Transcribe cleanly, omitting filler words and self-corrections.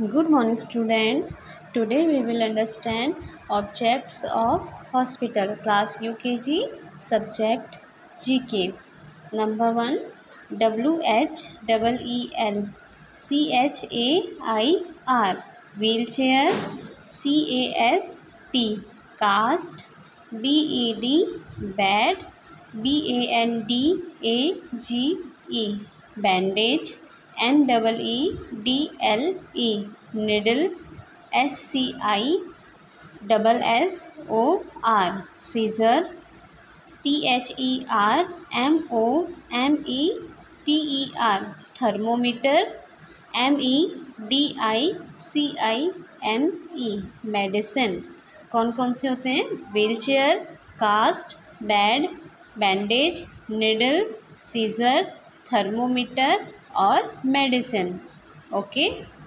Good morning, students. Today we will understand objects of hospital. Class UKG, subject GK. Number 1, WHEEL, CHAIR, wheelchair, CAST, cast, BED, bed, BANDAGE, bandage, NEEDLE, needle, SCISSOR, scissor, THERMOMETER, thermometer, MEDICINE, medicine. कौन कौन से होते हैं? Wheelchair, cast, bed, bandage, needle, scissor, thermometer और medicine. Okay.